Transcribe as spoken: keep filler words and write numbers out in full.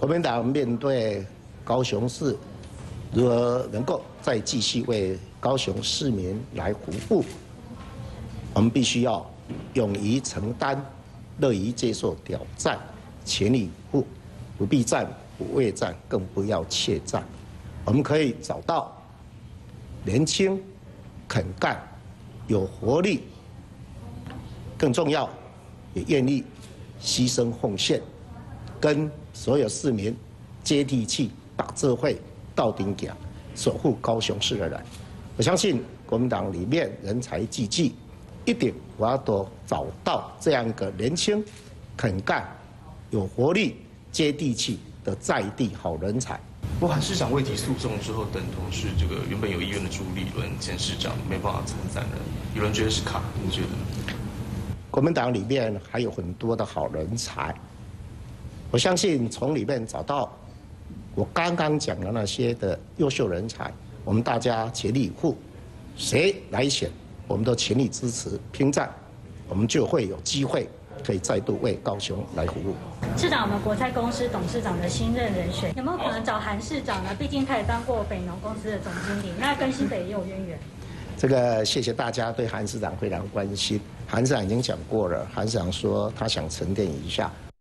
国民党面对高雄市如何能够再继续为高雄市民来服务，我们必须要勇于承担，乐于接受挑战，全力以赴，不避战，不畏战，更不要怯战。我们可以找到年轻、肯干、有活力，更重要，也愿意牺牲奉献，跟所有市民接地气、打智慧、到顶讲，守护高雄市的人。我相信国民党里面人才济济，一定我要都找到这样一个年轻、肯干、有活力、接地气的在地好人才。 不过韩市长未提诉讼之后，等同是这个原本有意愿的朱立伦前市长没办法参战了。有人觉得是卡，你觉得呢？ 国民党里面还有很多的好人才，我相信从里面找到我刚刚讲的那些的优秀人才，我们大家全力以赴，谁来选，我们都全力支持拼战，我们就会有机会可以再度为高雄来服务。 市长，我们国菜公司董事长的新任人选，有没有可能找韩市长呢？毕竟他也当过北农公司的总经理，那跟新北也有渊源。 这个谢谢大家对韩市长非常关心。韩市长已经讲过了，韩市长说他想沉淀一下，